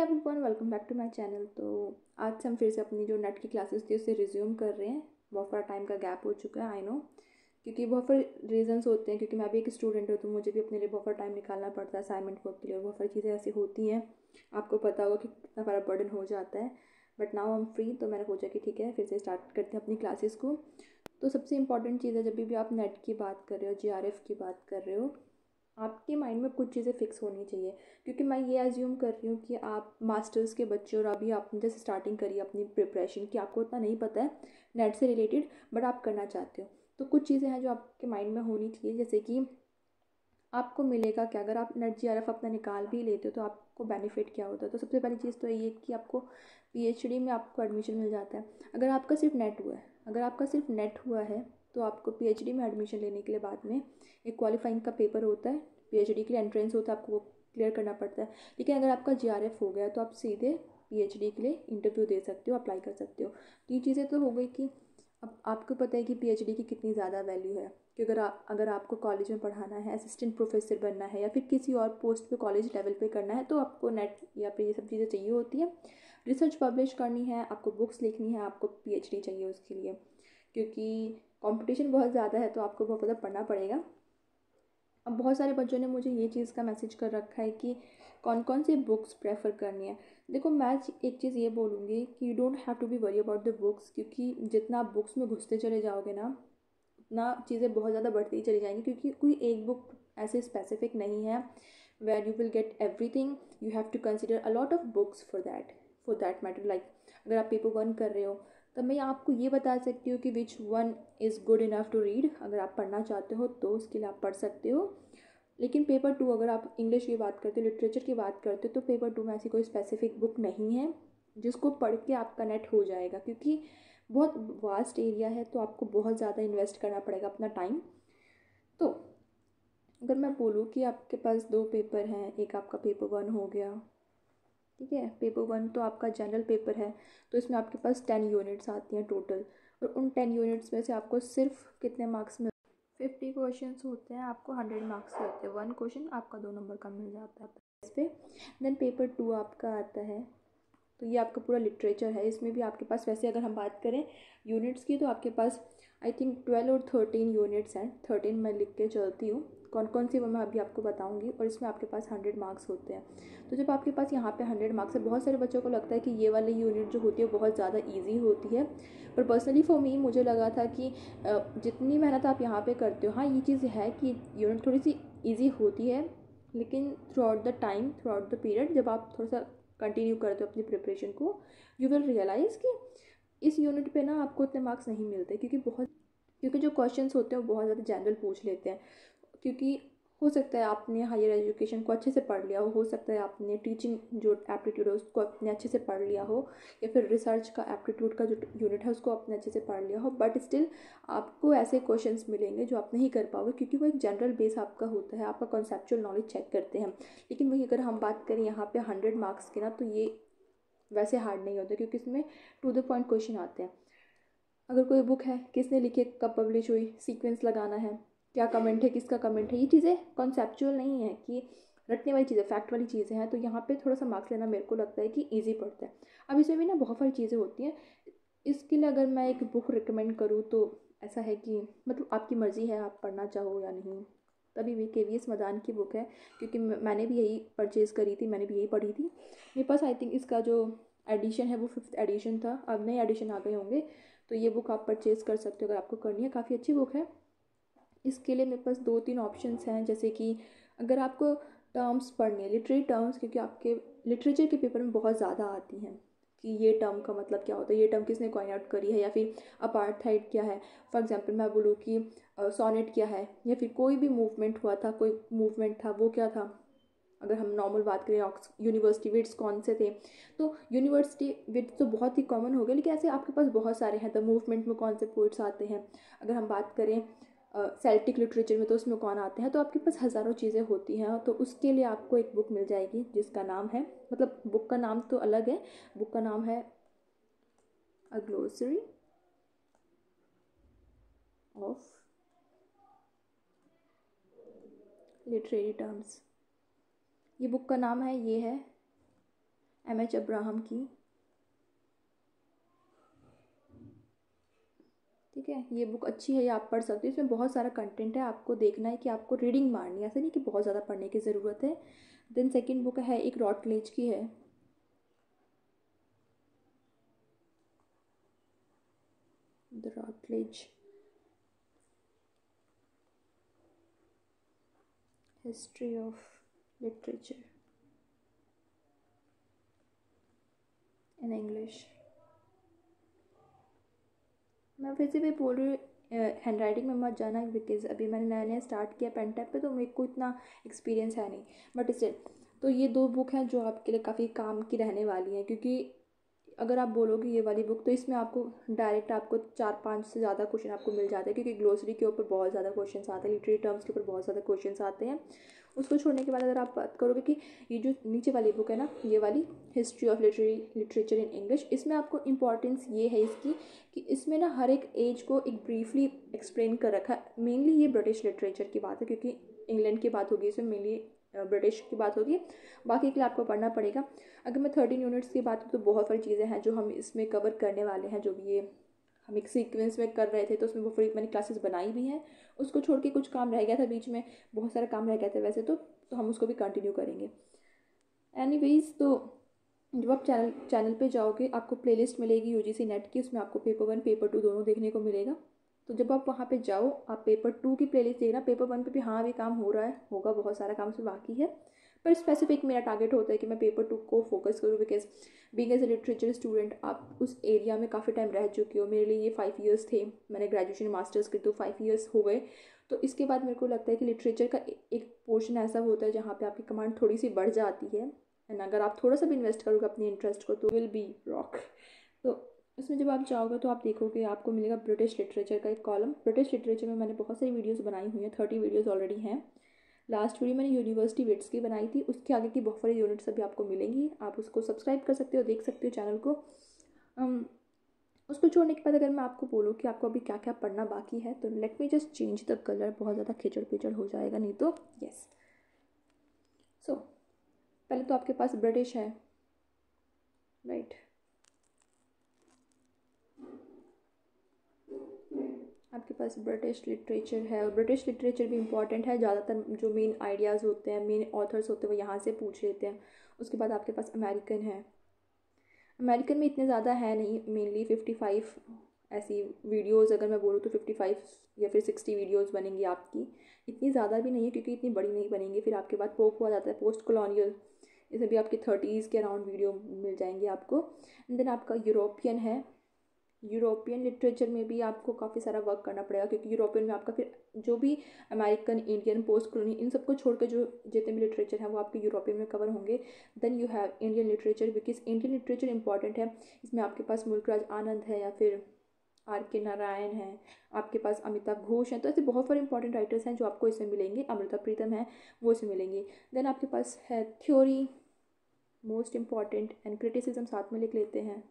Everyone, welcome back to my channel. तो आज से हम फिर से अपनी जो नेट की क्लासेस थी उससे रिज्यूम कर रहे हैं। बहुत सारा टाइम का गैप हो चुका है, आई नो, क्योंकि बहुत सारे रीजंस होते हैं। क्योंकि मैं भी एक स्टूडेंट हूँ तो मुझे भी अपने लिए बहुत सारा टाइम निकालना पड़ता है असाइनमेंट वर्क के लिए। बहुत सारी चीज़ें ऐसी होती हैं, आपको पता होगा कि कितना सारा बर्डन हो जाता है। But now I am free, तो मैंने सोचा कि ठीक है फिर से स्टार्ट करते हैं अपनी क्लासेस को। तो सबसे इंपॉर्टेंट चीज़ है, जब भी आप नेट की बात कर रहे हो, जीआरएफ की बात कर रहे हो, आपके माइंड में कुछ चीज़ें फिक्स होनी चाहिए। क्योंकि मैं ये एज्यूम कर रही हूँ कि आप मास्टर्स के बच्चे और अभी आपने जैसे स्टार्टिंग करी अपनी प्रिपरेशन की, आपको उतना नहीं पता है नेट से रिलेटेड, बट आप करना चाहते हो। तो कुछ चीज़ें हैं जो आपके माइंड में होनी चाहिए, जैसे कि आपको मिलेगा क्या अगर आप नेट जीआरएफ अपना निकाल भी लेते हो, तो आपको बेनिफिट क्या होता है। तो सबसे पहली चीज़ तो ये कि आपको पीएचडी में आपको एडमिशन मिल जाता है अगर आपका सिर्फ नेट हुआ है। अगर आपका सिर्फ नेट हुआ है तो आपको पीएचडी में एडमिशन लेने के लिए बाद में एक क्वालिफाइंग का पेपर होता है, पीएचडी के लिए एंट्रेंस होता है, आपको वो क्लियर करना पड़ता है। लेकिन अगर आपका जीआरएफ हो गया तो आप सीधे पीएचडी के लिए इंटरव्यू दे सकते हो, अप्लाई कर सकते हो। तो ये चीज़ें तो हो गई कि अब आपको पता है कि पीएचडी की कितनी ज़्यादा वैल्यू है। कि अगर आपको कॉलेज में पढ़ाना है, असिस्टेंट प्रोफेसर बनना है, या फिर किसी और पोस्ट पे कॉलेज लेवल पे करना है, तो आपको नेट या फिर ये सब चीज़ें चाहिए होती है। रिसर्च पब्लिश करनी है, आपको बुक्स लिखनी है, आपको पीएचडी चाहिए उसके लिए। क्योंकि कंपटीशन बहुत ज़्यादा है, तो आपको बहुत ज़्यादा पढ़ना पड़ेगा। अब बहुत सारे बच्चों ने मुझे ये चीज़ का मैसेज कर रखा है कि कौन कौन सी बुक्स प्रेफर करनी है। देखो, मैं एक चीज़ ये बोलूँगी कि you don't have to be worry about the books, क्योंकि जितना आप बुक्स में घुसते चले जाओगे ना, उतना चीज़ें बहुत ज़्यादा बढ़ती ही चली जाएंगी। क्योंकि कोई एक बुक ऐसे स्पेसिफिक नहीं है where you will get everything. You have to consider a lot of books for that matter. Like अगर आप पेपर 1 कर रहे हो, तब मैं आपको ये बता सकती हूँ कि which one is good enough to read. अगर आप पढ़ना चाहते हो तो उसके लिए आप पढ़ सकते हो। लेकिन पेपर 2, अगर आप इंग्लिश की बात करते हो, लिटरेचर की बात करते हो, तो पेपर 2 में ऐसी कोई स्पेसिफिक बुक नहीं है जिसको पढ़ के आपका नेट हो जाएगा। क्योंकि बहुत वास्ट एरिया है, तो आपको बहुत ज़्यादा इन्वेस्ट करना पड़ेगा अपना टाइम। तो अगर मैं बोलूँ कि आपके पास 2 पेपर हैं, एक आपका पेपर 1 हो गया, ठीक है। पेपर 1 तो आपका जनरल पेपर है, तो इसमें आपके पास 10 यूनिट्स आती हैं टोटल। और उन 10 यूनिट्स में से आपको सिर्फ कितने मार्क्स मिल 50 क्वेश्चंस होते हैं, आपको 100 मार्क्स होते हैं। 1 क्वेश्चन आपका 2 नंबर का मिल जाता है इस पर। देन पेपर 2 आपका आता है, तो ये आपका पूरा लिटरेचर है। इसमें भी आपके पास, वैसे अगर हम बात करें यूनिट्स की, तो आपके पास आई थिंक 12 और 13 यूनिट्स हैं। 13 मैं लिख के चलती हूँ, कौन कौन सी वो मैं अभी आपको बताऊंगी। और इसमें आपके पास 100 मार्क्स होते हैं। तो जब आपके पास यहाँ पे 100 मार्क्स है, बहुत सारे बच्चों को लगता है कि ये वाली यूनिट जो होती है बहुत ज़्यादा ईजी होती है। पर पर्सनली फॉर मी, मुझे लगा था कि जितनी मेहनत आप यहाँ पे करते हो, हाँ ये चीज़ है कि यूनिट थोड़ी सी ईजी होती है, लेकिन throughout the time, throughout the period, जब आप थोड़ा सा कंटिन्यू करते हो अपनी प्रिपरेशन को, यू विल रियलाइज़ कि इस यूनिट पे ना आपको इतने मार्क्स नहीं मिलते। क्योंकि जो क्वेश्चंस होते हैं वो बहुत ज़्यादा जनरल पूछ लेते हैं। क्योंकि हो सकता है आपने हायर एजुकेशन को अच्छे से पढ़ लिया हो सकता है आपने टीचिंग जो एप्टीट्यूड है उसको अपने अच्छे से पढ़ लिया हो, या फिर रिसर्च का एप्टीट्यूड का जो यूनिट है उसको अपने अच्छे से पढ़ लिया हो, बट स्टिल आपको ऐसे क्वेश्चंस मिलेंगे जो आप नहीं कर पाओगे, क्योंकि वो एक जनरल बेस आपका होता है, आपका कॉन्सेप्चुअल नॉलेज चेक करते हैं। लेकिन वही अगर हम बात करें यहाँ पे 100 मार्क्स की ना, तो ये वैसे हार्ड नहीं होता, क्योंकि इसमें टू द पॉइंट क्वेश्चन आते हैं। अगर कोई बुक है, किसने लिखी, कब पब्लिश हुई, सीक्वेंस लगाना है, क्या कमेंट है, किसका कमेंट है, ये चीज़ें कॉन्सेप्चुअल नहीं है कि रटने वाली चीज़ें, फैक्ट वाली चीज़ें हैं। तो यहाँ पे थोड़ा सा मार्क्स लेना मेरे को लगता है कि ईजी पड़ता है। अब इसमें भी ना बहुत सारी चीज़ें होती हैं। इसके लिए अगर मैं एक बुक रिकमेंड करूँ तो ऐसा है कि मतलब आपकी मर्ज़ी है, आप पढ़ना चाहो या नहीं। तभी भी केवीएस मदान की बुक है, क्योंकि मैंने भी यही परचेज़ करी थी, मैंने भी यही पढ़ी थी। मेरे पास आई थिंक इसका जो एडिशन है वो 5th एडिशन था, अब नए एडिशन आ गए होंगे। तो ये बुक आप परचेज़ कर सकते हो अगर आपको करनी है, काफ़ी अच्छी बुक है। इसके लिए मेरे पास 2-3 ऑप्शंस हैं, जैसे कि अगर आपको टर्म्स पढ़नी है, लिटरेरी टर्म्स, क्योंकि आपके लिटरेचर के पेपर में बहुत ज़्यादा आती हैं कि ये टर्म का मतलब क्या होता है, ये टर्म किसने कॉइन आउट करी है, या फिर अपार्थाइड क्या है। फॉर एग्जांपल मैं बोलूँ कि सोनेट क्या है, या फिर कोई भी मूवमेंट हुआ था, कोई मूवमेंट था, वो क्या था। अगर हम नॉर्मल बात करें, यूनिवर्सिटी विट्स कौन से थे, तो यूनिवर्सिटी विट्स तो बहुत ही कॉमन हो गए, लेकिन ऐसे आपके पास बहुत सारे हैं। द मूवमेंट में कौन से पोइट्स आते हैं, अगर हम बात करें सेल्टिक लिटरेचर में तो उसमें कौन आते हैं। तो आपके पास हज़ारों चीज़ें होती हैं। तो उसके लिए आपको एक बुक मिल जाएगी जिसका नाम है, मतलब बुक का नाम तो अलग है, बुक का नाम है a glossary of literary terms. ये बुक का नाम है, ये है एम.एच. अब्राहम की। ठीक है, ये बुक अच्छी है, ये आप पढ़ सकते हो। इसमें बहुत सारा कंटेंट है, आपको देखना है कि आपको रीडिंग मारनी है, ऐसा नहीं कि बहुत ज़्यादा पढ़ने की ज़रूरत है। देन सेकंड बुक है एक रॉटलेज की है, the Routledge history of literature in English. मैं फिर से भी बोल रही हूँ, हैंड राइटिंग में मत जाना, बिकॉज अभी मैंने नया नया स्टार्ट किया पेन टैप पे, तो मेरे को इतना एक्सपीरियंस है नहीं, बट स्टिल तो ये दो बुक हैं जो आपके लिए काफ़ी काम की रहने वाली हैं। क्योंकि अगर आप बोलोगे ये वाली बुक, तो इसमें आपको डायरेक्ट आपको 4-5 से ज़्यादा क्वेश्चन आपको मिल जाते हैं, क्योंकि ग्लोसरी के ऊपर बहुत ज़्यादा क्वेश्चन आते हैं, लिटरेरी टर्म्स के ऊपर बहुत ज़्यादा क्वेश्चन आते हैं। उसको छोड़ने के बाद अगर आप बात करोगे कि ये जो नीचे वाली बुक है ना, ये वाली history of literature in English, इसमें आपको इम्पॉर्टेंस ये है इसकी कि इसमें ना हर एक एज को एक ब्रीफली एक्सप्लेन कर रखा है। मेनली ये ब्रिटिश लिटरेचर की बात है, क्योंकि इंग्लैंड की बात होगी, इसमें मेनली ब्रिटिश की बात होगी, बाकी के लिए आपको पढ़ना पड़ेगा। अगर मैं 13 यूनिट्स की बात करूँ तो बहुत सारी चीज़ें हैं जो हम इसमें कवर करने वाले हैं, जो भी ये हम एक सीक्वेंस में कर रहे थे, तो उसमें वो फिर मैंने क्लासेस बनाई भी हैं। उसको छोड़ के कुछ काम रह गया था बीच में, बहुत सारा काम रह गया था वैसे तो हम उसको भी कंटिन्यू करेंगे। एनीवेज, तो जब आप चैनल पे जाओगे, आपको प्लेलिस्ट मिलेगी यूजीसी नेट की, उसमें आपको पेपर 1 पेपर 2 दोनों देखने को मिलेगा। तो जब आप वहाँ पे जाओ, आप पेपर 2 की प्लेलिस्ट देखना। पेपर 1 पे भी हाँ अभी काम हो रहा है, होगा, बहुत सारा काम उसमें बाकी है, पर स्पेसिफिक मेरा टारगेट होता है कि मैं पेपर 2 को फोकस करूँ, because being as a literature student आप उस एरिया में काफ़ी टाइम रह चुके हो। मेरे लिए ये 5 ईयर्स थे, मैंने ग्रेजुएशन मास्टर्स की, तो 5 ईयर्स हो गए। तो इसके बाद मेरे को लगता है कि लिटरेचर का एक पोर्शन ऐसा होता है जहाँ पे आपकी कमांड थोड़ी सी बढ़ जाती है, एंड अगर आप थोड़ा सा भी इन्वेस्ट करोगे अपने इंटरेस्ट को, तो विल बी रॉक। तो इसमें जब आप जाओगे तो आप देखोगे, आपको मिलेगा ब्रिटिश लिटरेचर का एक कॉलम। ब्रिटिश लिटरेचर में मैंने बहुत सारी वीडियोस बनाई हुई हैं, 30 वीडियोस ऑलरेडी हैं। लास्ट वीडियो मैंने यूनिवर्सिटी विट्स की बनाई थी, उसके आगे की बहुत सारी यूनिट्स अभी आपको मिलेंगी, आप उसको सब्सक्राइब कर सकते हो, देख सकते हो चैनल को। उसको छोड़ने के बाद अगर मैं आपको बोलूँ कि आपको अभी क्या क्या पढ़ना बाकी है, तो let me just change the colour, बहुत ज़्यादा खिचड़ पिचड़ हो जाएगा नहीं तो। यस, सो पहले तो आपके पास ब्रिटिश है, राइट। आपके पास ब्रिटिश लिटरेचर है, और ब्रिटिश लिटरेचर भी इंपॉर्टेंट है। ज़्यादातर जो मेन आइडियाज़ होते हैं, मेन ऑथर्स होते हैं, वो यहाँ से पूछ लेते हैं। उसके बाद आपके पास अमेरिकन है। अमेरिकन में इतने ज़्यादा है नहीं, मेनली 55 ऐसी वीडियोस, अगर मैं बोलूँ तो 55 या फिर 60 वीडियोस बनेंगी आपकी। इतनी ज़्यादा भी नहीं है, क्योंकि इतनी बड़ी नहीं बनेंगी। फिर आपके बाद पोप हुआ जाता है, पोस्ट कॉलोनियल, इसमें भी आपकी 30s के अराउंड वीडियो मिल जाएंगे आपको। एंड देन आपका यूरोपियन है। यूरोपियन लिटरेचर में भी आपको काफ़ी सारा वर्क करना पड़ेगा, क्योंकि यूरोपियन में आपका फिर जो भी अमेरिकन, इंडियन, पोस्ट कॉलोनी, इन सबको छोड़कर जो जितने भी लिटरेचर हैं वो आपके यूरोपियन में कवर होंगे। Then you have Indian literature, because Indian literature important है। इसमें आपके पास मुल्कराज आनंद है, या फिर R.K. नारायण है, आपके पास अमिताभ घोष हैं। तो ऐसे बहुत सारे इंपॉर्टेंट राइटर्स हैं जो आपको इसमें मिलेंगे। अमृता प्रीतम है, वो इसमें मिलेंगी। देन आपके पास है theory, most important, and criticism साथ में लिख लेते हैं।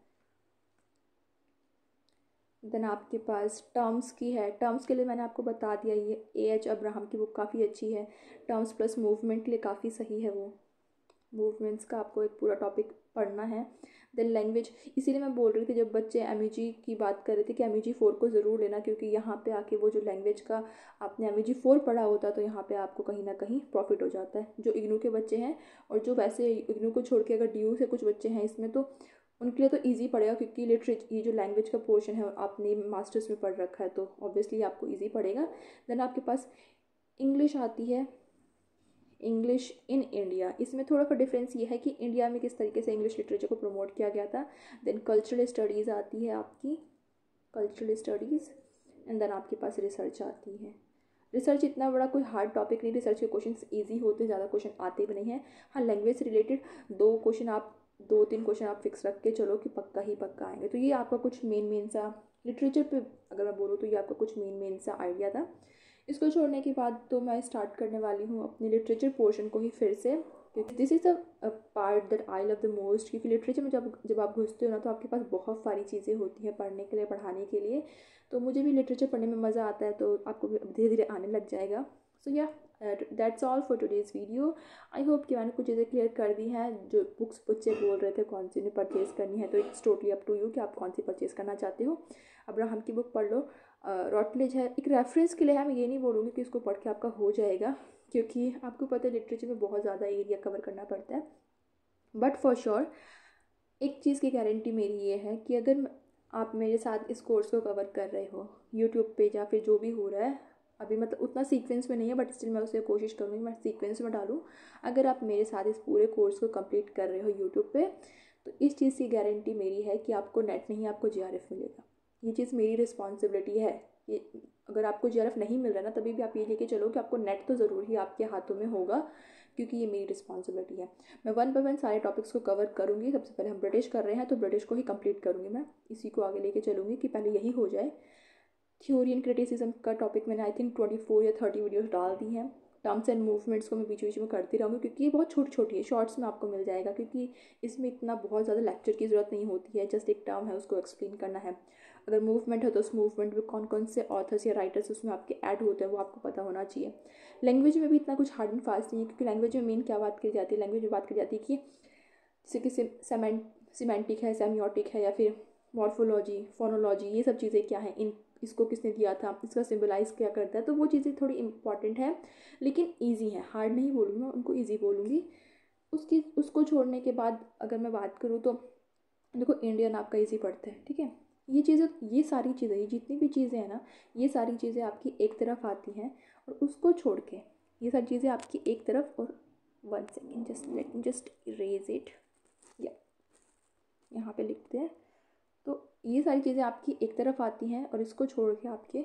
देन आपके पास टर्म्स की है। टर्म्स के लिए मैंने आपको बता दिया, ये A.H. अब्राहम की बुक काफ़ी अच्छी है। टर्म्स प्लस मूवमेंट के लिए काफ़ी सही है वो। मूवमेंट्स का आपको एक पूरा टॉपिक पढ़ना है। देन लैंग्वेज, इसीलिए मैं बोल रही थी जब बच्चे MEG की बात कर रहे थे कि MEG 4 को ज़रूर लेना, क्योंकि यहाँ पे आके वो जो लैंग्वेज का आपने MEG 4 पढ़ा होता, तो यहाँ पे आपको कहीं ना कहीं प्रॉफिट हो जाता है। जो इग्नू के बच्चे हैं, और जो वैसे इग्नू को छोड़ के अगर DU से कुछ बच्चे हैं इसमें, तो उनके लिए तो ईजी पड़ेगा, क्योंकि लिटरेचर, ये जो लैंग्वेज का पोर्शन है आपने मास्टर्स में पढ़ रखा है, तो ऑब्वियसली आपको ईजी पड़ेगा। देन आपके पास इंग्लिश आती है, इंग्लिश इन इंडिया। इसमें थोड़ा सा डिफरेंस ये है कि इंडिया में किस तरीके से इंग्लिश लिटरेचर को प्रमोट किया गया था। देन कल्चरल स्टडीज़ आती है आपकी, कल्चरल स्टडीज़। एंड देन आपके पास रिसर्च आती है। रिसर्च इतना बड़ा कोई हार्ड टॉपिक नहीं, रिसर्च के क्वेश्चन ईजी होते हैं, ज़्यादा क्वेश्चन आते भी नहीं हैं। हाँ, लैंग्वेज से रिलेटेड 2-3 क्वेश्चन आप फिक्स रख के चलो कि पक्का ही पक्का आएंगे। तो ये आपका कुछ मेन सा लिटरेचर पे अगर मैं बोलूँ, तो ये आपका कुछ मेन सा आइडिया था। इसको छोड़ने के बाद तो मैं स्टार्ट करने वाली हूँ अपने लिटरेचर पोर्शन को ही फिर से, क्योंकि this is a part that I love the most. क्योंकि लिटरेचर में जब आप घुसते हो ना, तो आपके पास बहुत सारी चीज़ें होती हैं पढ़ने के लिए, पढ़ाने के लिए। तो मुझे भी लिटरेचर पढ़ने में मज़ा आता है, तो आपको भी धीरे धीरे आने लग जाएगा। सो या that's all for today's video. I hope कि मैंने कुछ चीज़ें क्लियर कर दी हैं। जो बुक्स बच्चे बोल रहे थे कौन सी उन्हें परचेज़ करनी है, तो it's totally up to you कि आप कौन सी परचेज़ करना चाहते हो। अब्राहम की बुक पढ़ लो, रॉटलेज है, एक रेफरेंस के लिए है। मैं ये नहीं बोलूँगी कि इसको पढ़ के आपका हो जाएगा, क्योंकि आपको पता है लिटरेचर में बहुत ज़्यादा एरिया कवर करना पड़ता है। बट फॉर श्योर एक चीज़ की गारंटी मेरी ये है कि अगर आप मेरे साथ इस कोर्स को कवर कर रहे हो यूट्यूब पे या फिर जो भी हो रहा है अभी, मतलब उतना सीक्वेंस में नहीं है, बट स्टिल मैं उसे कोशिश करूँगी मैं सीक्वेंस में डालूँ। अगर आप मेरे साथ इस पूरे कोर्स को कंप्लीट कर रहे हो यूट्यूब पे, तो इस चीज़ की गारंटी मेरी है कि आपको नेट नहीं, आपको जीआरएफ मिलेगा। ये चीज़ मेरी रिस्पॉन्सिबिलिटी है। ये अगर आपको जीआरएफ नहीं मिल रहा है ना, तभी भी आप ये लेके चलो कि आपको नेट तो ज़रूर ही आपके हाथों में होगा, क्योंकि ये मेरी रिस्पॉन्सिबिलिटी है। मैं 1 बाय 1 सारे टॉपिक्स को कवर करूँगी। सबसे पहले हम ब्रिटिश कर रहे हैं, तो ब्रिटिश को ही कंप्लीट करूँगी मैं, इसी को आगे लेके चलूँगी कि पहले यही हो जाए। थ्योरी एंड क्रिटिसिज्म का टॉपिक मैंने आई थिंक 24 या 30 वीडियोस डाल दी हैं। टर्म्स एंड मूवमेंट्स को मैं बीच बीच में करती रहूँगी, क्योंकि ये बहुत छोटी छोटी है, शॉर्ट्स में आपको मिल जाएगा, क्योंकि इसमें इतना बहुत ज़्यादा लेक्चर की ज़रूरत नहीं होती है। जस्ट एक टर्म है, उसको एक्सप्लेन करना है। अगर मूवमेंट है तो उस मूवमेंट में कौन कौन से ऑथर्स या राइटर्स उसमें आपके ऐड होते हैं वो आपको पता होना चाहिए। लैंग्वेज में भी इतना कुछ हार्ड एंड फास्ट नहीं है, क्योंकि लैंग्वेज में मेन क्या बात की जाती है, लैंग्वेज में बात की जाती है कि जैसे कि सिमेंटिक है, सेमियोटिक है, या फिर मॉर्फोलॉजी, फोनोलॉजी, ये सब चीज़ें क्या है, इन इसको किसने दिया था, इसका सिम्बलाइज क्या करता है। तो वो चीज़ें थोड़ी इंपॉर्टेंट है, लेकिन ईजी है, हार्ड नहीं बोलूँगी मैं, उनको ईजी बोलूँगी। उसको छोड़ने के बाद अगर मैं बात करूँ तो देखो, इंडियन आपका ईजी पड़ता है, ठीक है। ये चीज़ें, ये सारी चीज़ें, ये जितनी भी चीज़ें हैं ना, ये सारी चीज़ें आपकी एक तरफ आती हैं, और उसको छोड़ के ये सारी चीज़ें आपकी एक तरफ। और 1 second, just let me just erase it, या यहाँ पे लिखते हैं। तो ये सारी चीज़ें आपकी एक तरफ आती हैं, और इसको छोड़ के आपके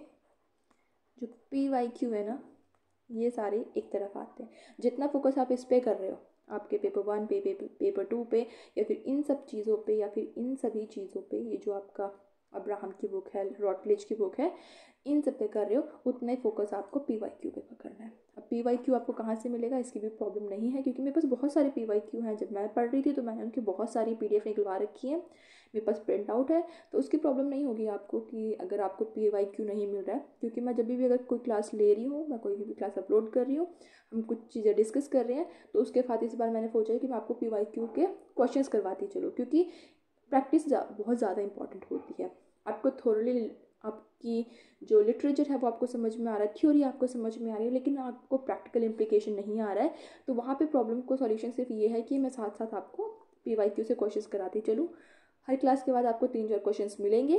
जो PYQ है ना, ये सारे एक तरफ आते हैं। जितना फोकस आप इस पे कर रहे हो, आपके पेपर 1 पे, पेपर 2 पे, या फिर इन सब चीज़ों पे, या फिर इन सभी चीज़ों पे, ये जो आपका अब्राहम की बुक है, रॉटलेज की बुक है, इन सब पे कर रहे हो, उतना ही फोकस आपको PYQ पे करना है। अब PYQ आपको कहाँ से मिलेगा, इसकी भी प्रॉब्लम नहीं है, क्योंकि मेरे पास बहुत सारे PYQ हैं। जब मैं पढ़ रही थी तो मैंने उनकी बहुत सारी PDF निकलवा रखी है, मेरे पास प्रिंट आउट है, तो उसकी प्रॉब्लम नहीं होगी आपको कि अगर आपको PYQ नहीं मिल रहा है। क्योंकि मैं जब भी अगर कोई क्लास ले रही हूँ, मैं कोई भी क्लास अपलोड कर रही हूँ, हम कुछ चीज़ें डिस्कस कर रहे हैं, तो उसके साथ इस बार मैंने सोचा है कि मैं आपको PYQ के क्वेश्चंस करवाती चलूँ, क्योंकि प्रैक्टिस बहुत ज़्यादा इंपॉर्टेंट होती है। आपको थोरली आपकी जो लिटरेचर है वो आपको समझ में आ रहा है, थ्योरी आपको समझ में आ रही है, लेकिन आपको प्रैक्टिकल इम्प्लीकेशन नहीं आ रहा है, तो वहाँ पे प्रॉब्लम को सॉल्यूशन सिर्फ ये है कि मैं साथ साथ आपको PYQ से क्वेश्चंस कराती चलूँ। हर क्लास के बाद आपको 3-4 क्वेश्चंस मिलेंगे।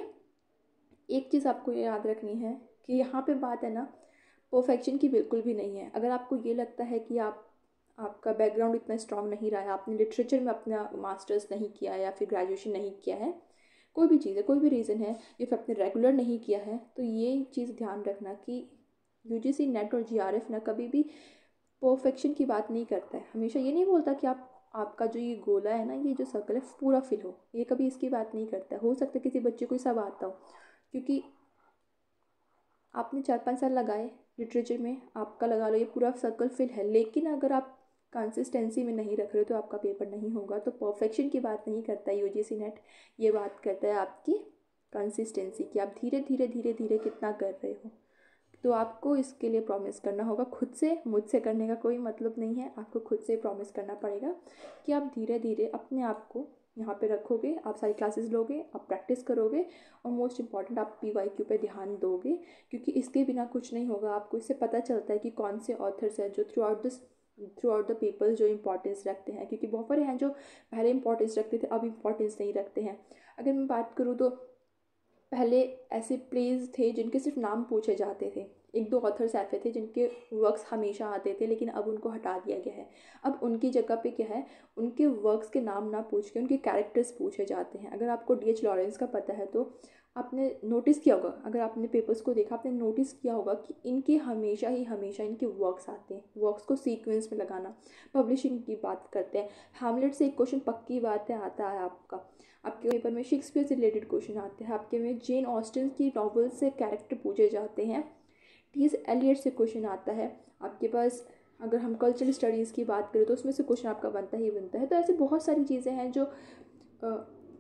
एक चीज़ आपको ये याद रखनी है कि यहाँ पे बात है ना, परफेक्शन की बिल्कुल भी नहीं है। अगर आपको ये लगता है कि आपका बैकग्राउंड इतना स्ट्रांग नहीं रहा है, आपने लिटरेचर में अपना मास्टर्स नहीं किया है, या फिर ग्रेजुएशन नहीं किया है, कोई भी चीज़ है, कोई भी रीज़न है, या फिर आपने रेगुलर नहीं किया है, तो ये चीज़ ध्यान रखना कि UGC नेट और GRF ना कभी भी परफेक्शन की बात नहीं करता है। हमेशा ये नहीं बोलता कि आपका जो ये गोला है ना, ये जो सर्कल है पूरा फिल हो, ये कभी इसकी बात नहीं करता है। हो सकता है किसी बच्चे को सब आता हो, क्योंकि आपने 4-5 साल लगाए लिटरेचर में, आपका लगा लो ये पूरा सर्कल फिल है, लेकिन अगर आप कंसिस्टेंसी में नहीं रख रहे हो तो आपका पेपर नहीं होगा। तो परफेक्शन की बात नहीं करता है UGC नेट, ये बात करता है आपकी कंसिस्टेंसी कि आप धीरे धीरे धीरे धीरे कितना कर रहे हो। तो आपको इसके लिए प्रॉमिस करना होगा खुद से, मुझसे करने का कोई मतलब नहीं है। आपको खुद से प्रॉमिस करना पड़ेगा कि आप धीरे धीरे अपने आप को यहाँ पे रखोगे, आप सारी क्लासेस लोगे, आप प्रैक्टिस करोगे, और मोस्ट इम्पॉर्टेंट आप PYQ पे ध्यान दोगे, क्योंकि इसके बिना कुछ नहीं होगा। आपको इससे पता चलता है कि कौन से ऑथर्स हैं जो थ्रू आउट द पेपर्स जो इंपॉर्टेंस रखते हैं, क्योंकि बहुत सारे हैं जो पहले इंपॉर्टेंस रखते थे, अब इंपॉर्टेंस नहीं रखते हैं। अगर मैं बात करूँ तो पहले ऐसे प्लेज थे जिनके सिर्फ नाम पूछे जाते थे, 1-2 ऑथर्स ऐसे थे जिनके वर्क्स हमेशा आते थे, लेकिन अब उनको हटा दिया गया है। अब उनकी जगह पे क्या है, उनके वर्क्स के नाम ना पूछ के उनके कैरेक्टर्स पूछे जाते हैं। अगर आपको DH लॉरेंस का पता है तो आपने नोटिस किया होगा, अगर आपने पेपर्स को देखा आपने नोटिस किया होगा कि इनके हमेशा इनके वर्क्स आते हैं। वर्क्स को सीक्वेंस में लगाना, पब्लिशिंग की बात करते हैं। हैमलेट से एक क्वेश्चन पक्की बात है आता है आपके पेपर में। शेक्सपियर से रिलेटेड क्वेश्चन आते हैं आपके में। जेन ऑस्टिन की नॉवेल से कैरेक्टर पूछे जाते हैं। T.S. एलियट से क्वेश्चन आता है आपके पास। अगर हम कल्चरल स्टडीज़ की बात करें तो उसमें से क्वेश्चन आपका बनता ही बनता है। तो ऐसे बहुत सारी चीज़ें हैं जो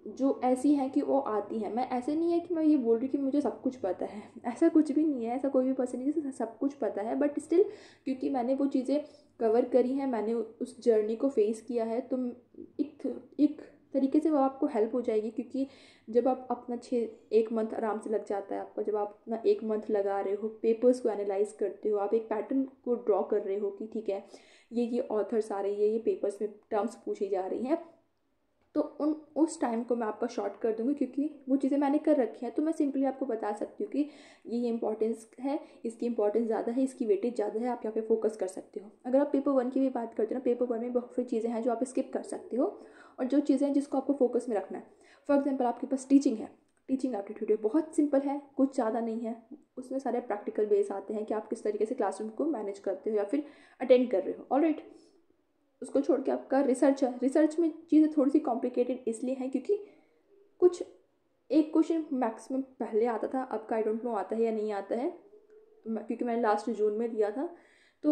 जो ऐसी हैं कि वो आती हैं। मैं ऐसे नहीं है कि मैं ये बोल रही कि मुझे सब कुछ पता है, ऐसा कुछ भी नहीं है, ऐसा कोई भी पर्सन नहीं जिसे सब कुछ पता है, बट स्टिल क्योंकि मैंने वो चीज़ें कवर करी हैं, मैंने उस जर्नी को फेस किया है, तो एक एक तरीके से वो आपको हेल्प हो जाएगी। क्योंकि जब आप अपना 1 मंथ आराम से लग जाता है आपका, जब आप अपना 1 मंथ लगा रहे हो, पेपर्स को एनालाइज करते हो, आप एक पैटर्न को ड्रॉ कर रहे हो कि ठीक है ये ऑथर्स आ रही है, ये पेपर्स में टर्म्स पूछी जा रही हैं, तो उस टाइम को मैं आपका शॉर्ट कर दूंगी क्योंकि वो चीज़ें मैंने कर रखी हैं। तो मैं सिंपली आपको बता सकती हूँ कि ये इंपॉर्टेंस है, इसकी इंपॉर्टेंस ज़्यादा है, इसकी वेटेज ज़्यादा है, आप यहाँ पे फोकस कर सकते हो। अगर आप पेपर 1 की भी बात करते हो ना, पेपर 1 में बहुत सारी चीज़ें हैं जो आप स्किप कर सकते हो, और जो चीज़ें हैं जिसको आपको फोकस में रखना है। फॉर एग्जाम्पल आपके पास टीचिंग है, टीचिंग एप्टीट्यूड है, बहुत सिंपल है, कुछ ज़्यादा नहीं है, उसमें सारे प्रैक्टिकल बेस आते हैं कि आप किस तरीके से क्लासरूम को मैनेज करते हो या फिर अटेंड कर रहे हो। ऑलराइट, उसको छोड़ के आपका रिसर्च है। रिसर्च में चीज़ें थोड़ी सी कॉम्प्लिकेटेड इसलिए हैं क्योंकि कुछ एक क्वेश्चन मैक्सिमम पहले आता था, अब का आई डोंट नो आता है या नहीं आता है, क्योंकि मैंने लास्ट जून में दिया था, तो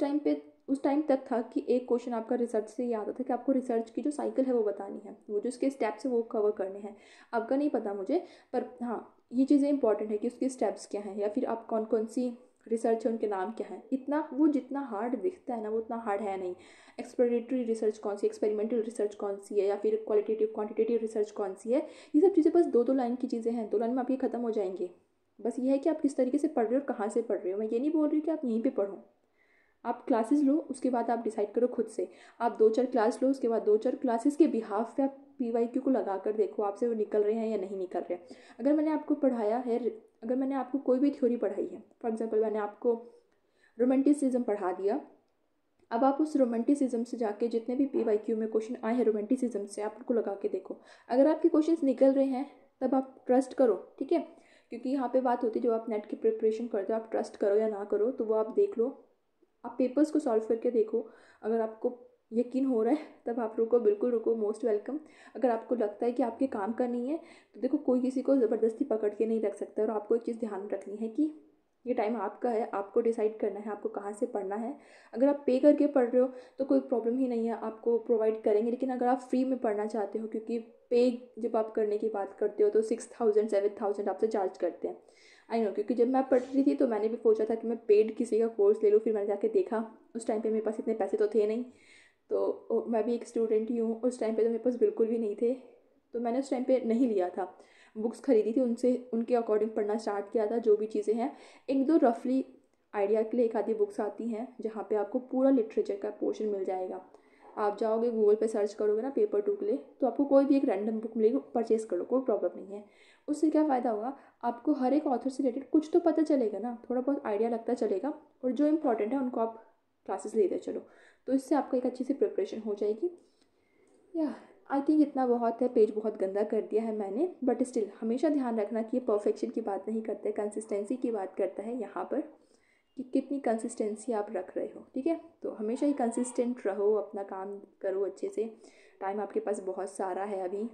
उस टाइम तक था कि एक क्वेश्चन आपका रिसर्च से ये आता था कि आपको रिसर्च की जो साइकिल है वो बतानी है, वो जो उसके स्टेप्स है वो कवर करने हैं। आपका नहीं पता मुझे, पर हाँ ये चीज़ें इंपॉर्टेंट है कि उसके स्टेप्स क्या हैं, या फिर आप कौन कौन सी रिसर्च है उनके नाम क्या है। इतना वो जितना हार्ड दिखता है ना वो उतना हार्ड है नहीं। एक्सप्लोरेटरी रिसर्च कौन सी, एक्सपेरिमेंटल रिसर्च कौन सी है, या फिर क्वालिटेटिव क्वांटिटेटिव रिसर्च कौन सी है, ये सब चीज़ें बस 2-2 लाइन की चीज़ें हैं, 2 लाइन में आपकी ख़त्म हो जाएंगी। बस ये है कि आप किस तरीके से पढ़ रहे हो और कहाँ से पढ़ रहे हो। मैं ये नहीं बोल रही कि आप यहीं पे पढ़ो, आप क्लासेस लो, उसके बाद आप डिसाइड करो खुद से। आप 2-4 क्लास लो, उसके बाद 2-4 क्लासेस के बिहाफ पे आप PYQ को लगा कर देखो आपसे वो निकल रहे हैं या नहीं निकल रहे। अगर मैंने आपको पढ़ाया है, अगर मैंने आपको कोई भी थ्योरी पढ़ाई है, फॉर एग्जाम्पल मैंने आपको रोमांटिसिज्म पढ़ा दिया, अब आप उस रोमांटिसिज्म से जाके जितने भी PYQ में क्वेश्चन आए हैं रोमांटिसिज्म से, आप उनको लगा के देखो। अगर आपके क्वेश्चंस निकल रहे हैं तब आप ट्रस्ट करो, ठीक है। क्योंकि यहाँ पे बात होती है, जो आप नेट की प्रिपरेशन करते हो, आप ट्रस्ट करो या ना करो, तो वो आप देख लो, आप पेपर्स को सॉल्व करके देखो। अगर आपको यकीन हो रहा है तब आप रुको, बिल्कुल रुको, मोस्ट वेलकम। अगर आपको लगता है कि आपके काम का नहीं है, तो देखो कोई किसी को ज़बरदस्ती पकड़ के नहीं रख सकता। और आपको एक चीज़ ध्यान रखनी है कि ये टाइम आपका है, आपको डिसाइड करना है आपको कहाँ से पढ़ना है। अगर आप पे करके पढ़ रहे हो तो कोई प्रॉब्लम ही नहीं है, आपको प्रोवाइड करेंगे। लेकिन अगर आप फ्री में पढ़ना चाहते हो, क्योंकि पे जब आप करने की बात करते हो तो 6000 7000 आपसे चार्ज करते हैं। आई नो, क्योंकि जब मैं पढ़ रही थी तो मैंने भी सोचा था कि मैं पेड किसी का कोर्स ले लूँ, फिर मैंने जाके देखा उस टाइम पे मेरे पास इतने पैसे तो थे नहीं। तो मैं भी एक स्टूडेंट ही हूँ, उस टाइम पे तो मेरे पास बिल्कुल भी नहीं थे, तो मैंने उस टाइम पे नहीं लिया था। बुक्स खरीदी थी, उनसे उनके अकॉर्डिंग पढ़ना स्टार्ट किया था, जो भी चीज़ें हैं। 1-2 रफली आइडिया के लिए एक आधी बुक्स आती हैं जहाँ पे आपको पूरा लिटरेचर का पोर्शन मिल जाएगा। आप जाओगे गूगल पे सर्च करोगे ना पेपर 2 के लिए, तो आपको कोई भी एक रैंडम बुक मिलेगी, परचेज कर लो, कोई प्रॉब्लम नहीं है। उससे क्या फ़ायदा होगा, आपको हर एक ऑथर से रिलेटेड कुछ तो पता चलेगा ना, थोड़ा बहुत आइडिया लगता चलेगा, और जो इंपॉर्टेंट है उनको आप क्लासेस लेते चलो, तो इससे आपका एक अच्छी सी प्रिपरेशन हो जाएगी। या आई थिंक इतना बहुत है, पेज बहुत गंदा कर दिया है मैंने, बट स्टिल हमेशा ध्यान रखना कि ये परफेक्शन की बात नहीं करता है, कंसिस्टेंसी की बात करता है यहाँ पर, कि कितनी कंसिस्टेंसी आप रख रहे हो, ठीक है। तो हमेशा ही कंसिस्टेंट रहो, अपना काम करो अच्छे से। टाइम आपके पास बहुत सारा है अभी,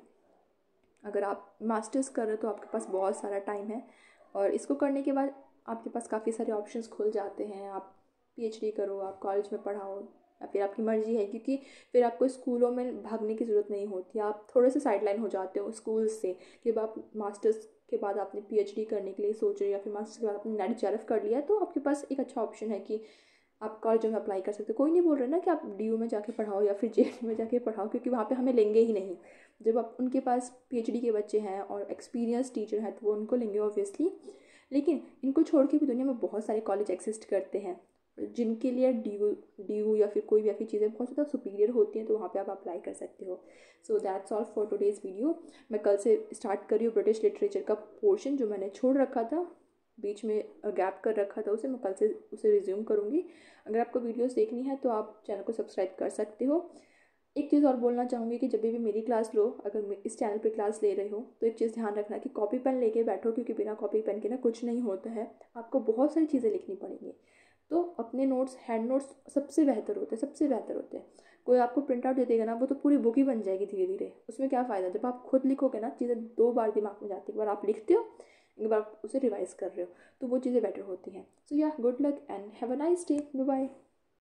अगर आप मास्टर्स कर रहे हो तो आपके पास बहुत सारा टाइम है, और इसको करने के बाद आपके पास काफ़ी सारे ऑप्शंस खुल जाते हैं। आप PhD करो, आप कॉलेज में पढ़ाओ, या फिर आपकी मर्ज़ी है, क्योंकि फिर आपको स्कूलों में भागने की ज़रूरत नहीं होती, आप थोड़े से साइडलाइन हो जाते हो स्कूल से। कि आप मास्टर्स के बाद आपने PhD करने के लिए सोच रहे हो, या फिर मास्टर्स के बाद आपने NET JRF कर लिया, तो आपके पास एक अच्छा ऑप्शन है कि आप कॉलेजों में अप्लाई कर सकते हो। कोई नहीं बोल रहा ना कि आप DU में जाके पढ़ाओ या फिर JNU में जाके पढ़ाओ, क्योंकि वहाँ पे हमें लेंगे ही नहीं। जब आप उनके पास PhD के बच्चे हैं और एक्सपीरियंस टीचर हैं तो वो उनको लेंगे ऑब्वियसली। लेकिन इनको छोड़ के भी दुनिया में बहुत सारे कॉलेज एग्जिस्ट करते हैं जिनके लिए DU या फिर कोई भी ऐसी चीज़ें बहुत ज़्यादा सुपीरियर होती हैं, तो वहाँ पे आप अप्लाई कर सकते हो। So that's all for today's video. मैं कल से स्टार्ट कर रही हूँ ब्रिटिश लिटरेचर का पोर्शन, जो मैंने छोड़ रखा था, बीच में गैप कर रखा था उसे, मैं कल से उसे रिज्यूम करूँगी। अगर आपको वीडियोस देखनी है तो आप चैनल को सब्सक्राइब कर सकते हो। एक चीज़ और बोलना चाहूँगी कि जब भी मेरी क्लास लो, अगर इस चैनल पे क्लास ले रहे हो, तो एक चीज़ ध्यान रखना कि कॉपी पेन लेके बैठो, क्योंकि बिना कॉपी पेन के ना कुछ नहीं होता है, आपको बहुत सारी चीज़ें लिखनी पड़ेंगी। तो अपने नोट्स, हैंड नोट्स सबसे बेहतर होते हैं, सबसे बेहतर होते हैं। कोई आपको प्रिंट आउट दे देगा ना, वो तो पूरी बुक ही बन जाएगी धीरे धीरे, उसमें क्या फ़ायदा। जब आप खुद लिखोगे ना, चीज़ें 2 बार दिमाग में जाती है, एक बार आप लिखते हो, एक बार आप उसे रिवाइज कर रहे हो, तो वो चीज़ें बेटर होती हैं। So yeah good luck and have a nice day, bye bye.